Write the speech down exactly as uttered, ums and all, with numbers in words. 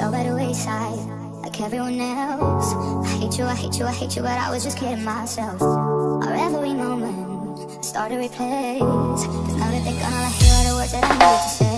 fell by the wayside, like everyone else. I hate you, I hate you, I hate you, but I was just kidding myself. Our every moment I start to replace, cause now that they're gone, all I hear are the words that I needed to say.